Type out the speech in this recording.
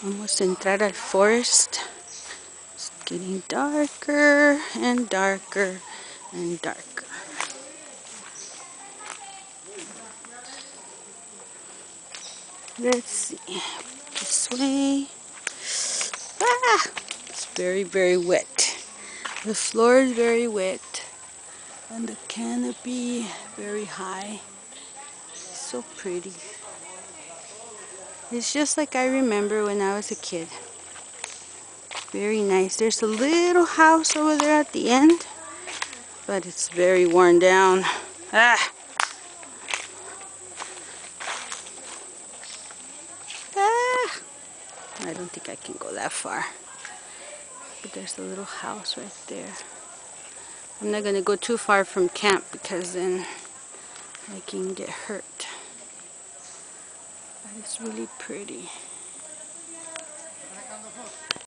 Vamos a entrar al forest. It's getting darker and darker and darker. Let's see. This way. Ah! It's very, very wet. The floor is very wet. And the canopy very high. It's so pretty. It's just like I remember when I was a kid. Very nice. There's a little house over there at the end, but it's very worn down. Ah! Ah! I don't think I can go that far. But there's a little house right there. I'm not going to go too far from camp because then I can get hurt. But it's really pretty.